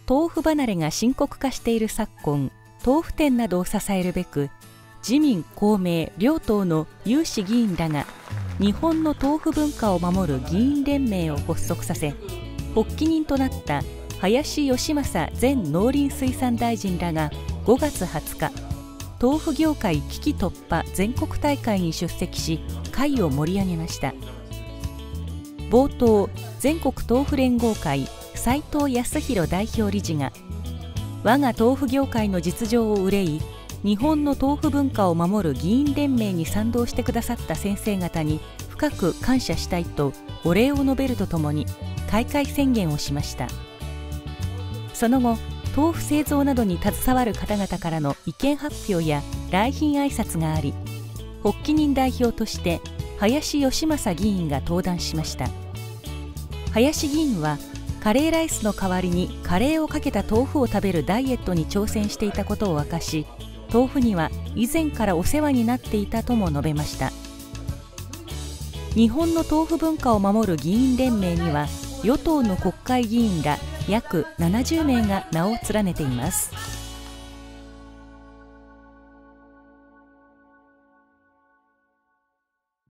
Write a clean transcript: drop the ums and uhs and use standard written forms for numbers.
豆腐離れが深刻化している昨今、豆腐店などを支えるべく、自民・公明両党の有志議員らが日本の豆腐文化を守る議員連盟を発足させ、発起人となった林芳正前農林水産大臣らが5月20日、豆腐業界危機突破全国大会に出席し、会を盛り上げました。冒頭、全国豆腐連合会斉藤康弘代表理事が、我が豆腐業界の実情を憂い、日本の豆腐文化を守る議員連盟に賛同してくださった先生方に深く感謝したいとお礼を述べるとともに開会宣言をしました。その後、豆腐製造などに携わる方々からの意見発表や来賓挨拶があり、発起人代表として林芳正議員が登壇しました。林議員は、カレーライスの代わりにカレーをかけた豆腐を食べるダイエットに挑戦していたことを明かし、豆腐には以前からお世話になっていたとも述べました。日本の豆腐文化を守る議員連盟には、与党の国会議員ら約70名が名を連ねています。